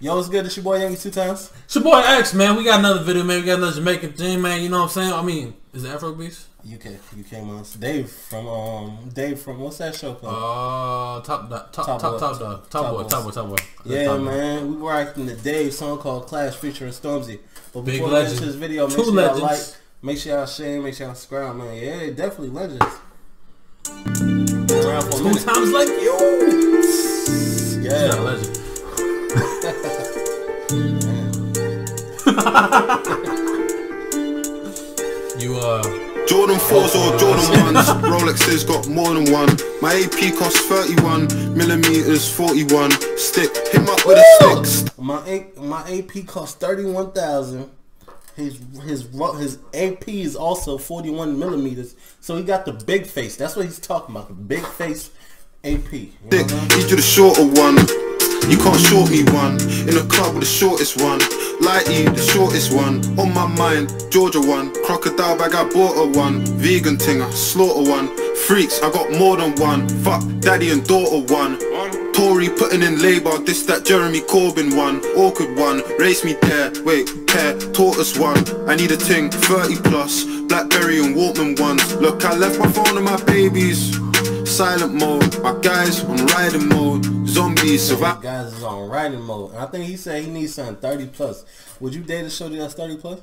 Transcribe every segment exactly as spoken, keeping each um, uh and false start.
Yo, what's good? It's your boy Youngie two times. It's your boy X, man. We got another video, man. We got another Jamaican thing, man. You know what I'm saying? I mean, is it Afro Beast? U K, U K monster. Dave from um, Dave from what's that show called? Uh, top, top, top, top, top, top, top, top boy, top boy, top boy. Yeah, top man. Boy. We were acting the Dave song called Clash featuring Stormzy. But Big before legend. we get into this video, make Two sure legends. y'all like, make sure y'all share, make sure y'all subscribe, man. Yeah, definitely legends. Been around for a Two minute. times like you. Yeah, She's not a legend. You uh Jordan fours or Jordan ones, Rolexes got more than one. My A P costs thirty-one millimeters, forty-one. Stick him up with a stick. My A my A P costs thirty-one thousand. His his his A P is also forty-one millimeters. So he got the big face. That's what he's talking about. The big face A P. You know Stick, need you the shorter one. You can't short me one. In the club with the shortest one. Lighty, the shortest one. On my mind, Georgia one. Crocodile bag, I bought a one. Vegan tinger, slaughter one. Freaks, I got more than one. Fuck, daddy and daughter one. Tory putting in labour, this that Jeremy Corbyn one. Awkward one, race me there. Wait, care, tortoise one. I need a ting, thirty plus. Blackberry and Walkman ones. Look, I left my phone and my babies. Silent mode, my guys on riding mode. Zombies survive. Guys is on riding mode. And I think he said he needs something thirty plus. Would you date a shorty that's thirty plus?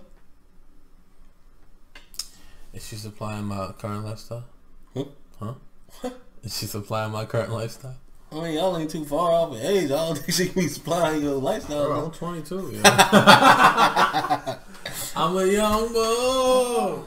is she supplying my current lifestyle? Hmm? Huh? Is she supplying my current lifestyle? I mean, y'all ain't too far off in age. I don't think she can be supplying your lifestyle. Bro, Bro. I'm twenty-two. Yeah. I'm a young boy.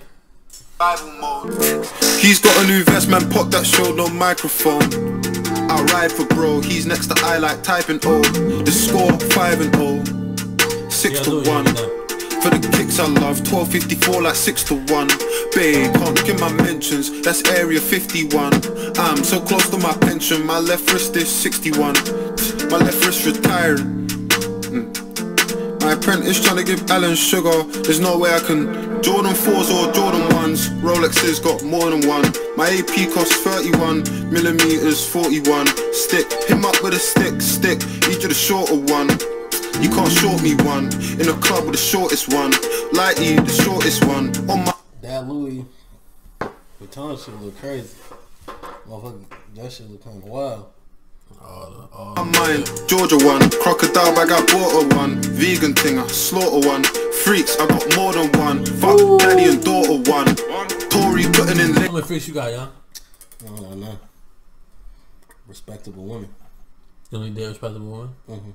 He's got a new vest, man, pop that show, no microphone. I ride for bro, he's next to I like typing O. The score five and oh, six Yeah, to do it, one. yeah, yeah. For the kicks I love, twelve fifty-four like six to one. Babe, can't look in my mentions, that's area fifty-one. I'm so close to my pension, my left wrist is sixty-one. My left wrist retiring. Mm. My apprentice trying to give Alan sugar, there's no way I can. Jordan fours or Jordan ones, Rolexes got more than one. My A P costs thirty-one millimeters, forty-one. Stick him up with a stick, stick. Need you the shorter one. You can't short me one. In the club with the shortest one. Lighty, the shortest one. On my That Louis Vuitton shit look crazy. Motherfucker, that shit look kind of wild. Oh, oh, My mind, Georgia one. Crocodile bag, I bought a one. Vegan tinger, slaughter one. Freaks, I got more than one. Fuck, ooh. Daddy and daughter one. Tory putting in. How many freaks you got, y'all? I don't know. Respectable women. You only date respectable women? Mm-hmm.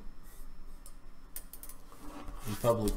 In public.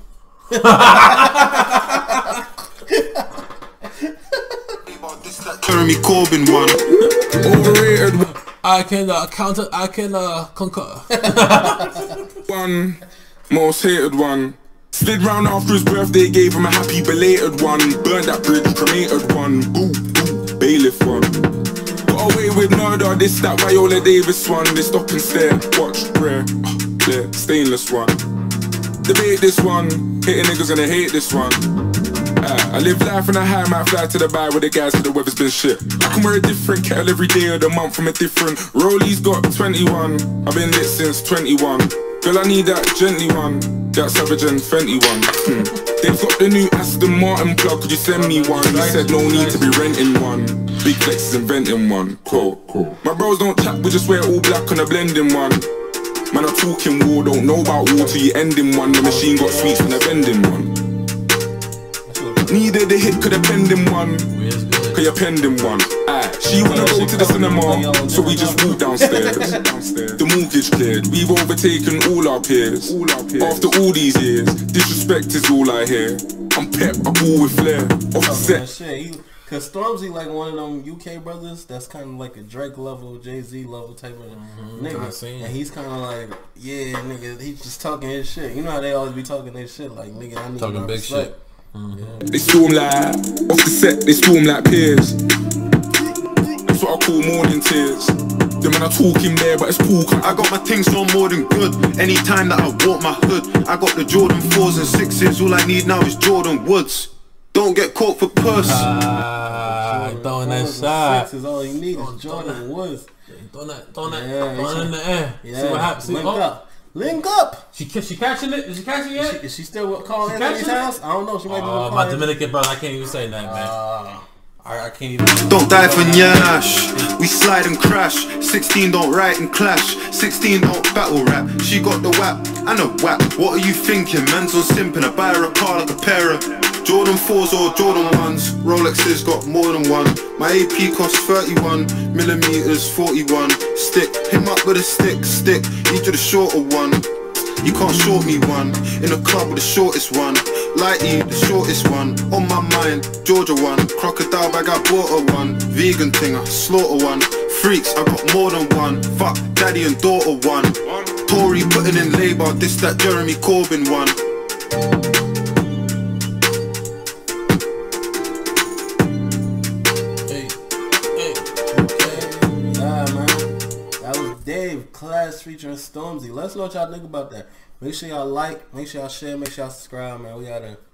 Jeremy Corbyn one. Overrated I can uh, counter. I can uh, concur. one, most hated one. Slid round after his birthday, gave him a happy belated one. Burned that bridge, cremated one. Ooh, ooh, bailiff one. Got away with murder, this that Viola Davis one. They stop and stare, watch, rare, uh, clear, stainless one. Debate this one, hating niggas gonna hate this one. Uh, I live life in a high, might fly to the bar with the guys till the weather's been shit. I can wear a different kettle every day of the month from a different. Rolly's got twenty-one, I've been lit since twenty-one. Girl, I need that gently one, that Savage and Fenty one. Hmm. They've got the new Aston Martin plug, could you send me one? He said no need to be renting one. Big Flex is inventing one, cool, cool. My bros don't chat, we just wear all black on a blending one. Man, I'm talking war, don't know about war till you end in one. The machine got sweets when they're bending one. Needed a hit, could have penned him one. Could you penned him one? Aye. She wanna go to the cinema, so we just walk downstairs. The mortgage cleared, we've overtaken all our peers. After all these years, disrespect is all I hear. I'm pep, I ball with flair. Off the set. Cause Stormzy like one of them U K brothers that's kind of like a Drake level, Jay-Z level type of mm-hmm, nigga, and he's kind of like, yeah, nigga, he's just talking his shit. You know how they always be talking their shit, like, nigga, I need talking my big respect. shit. Mm-hmm. Yeah. They storm like, off the set, they storm like peers. That's what I call morning tears. The man are talking there, but it's cool. I got my things so more than good. Anytime that I walk my hood, I got the Jordan fours and sixes. All I need now is Jordan Woods. Don't get caught for purse. Ah, uh, throwing that shot. Six is all you need is Jordan Woods. Throwing that, throwing that, yeah, throwing it in the air. Yeah. See what happens. See, Link oh. up. Link up. She she catching it? Is she catching it Is yet? she, is she still calling She Anthony's catching it? house? I don't know. She might be Oh, calling. my Dominican brother, I can't even say that, man. Uh, I, I can't even. Don't die for Nyash, we slide and crash. Sixteen don't write and clash. Sixteen don't battle rap. She got the whap and a whap. What are you thinking? Man's on simping. I buy her a car like a pair of Jordan fours or Jordan ones. Rolexes got more than one. My A P costs thirty-one millimeters, forty-one. Stick, him up with a stick, stick. Need you the shorter one. You can't short me one. In the club with the shortest one. Lighty, the shortest one. On my mind, Georgia one. Crocodile bag, I bought her one. Vegan thing, I slaughter one. Freaks, I got more than one. Fuck, daddy and daughter one. Tory putting in labour, this that Jeremy Corbyn one. Hey, hey. okay. Yeah, man. That was Dave Class featuring Stormzy. Let us know what y'all think about that. Make sure y'all like, make sure y'all share, make sure y'all subscribe, man. We out there.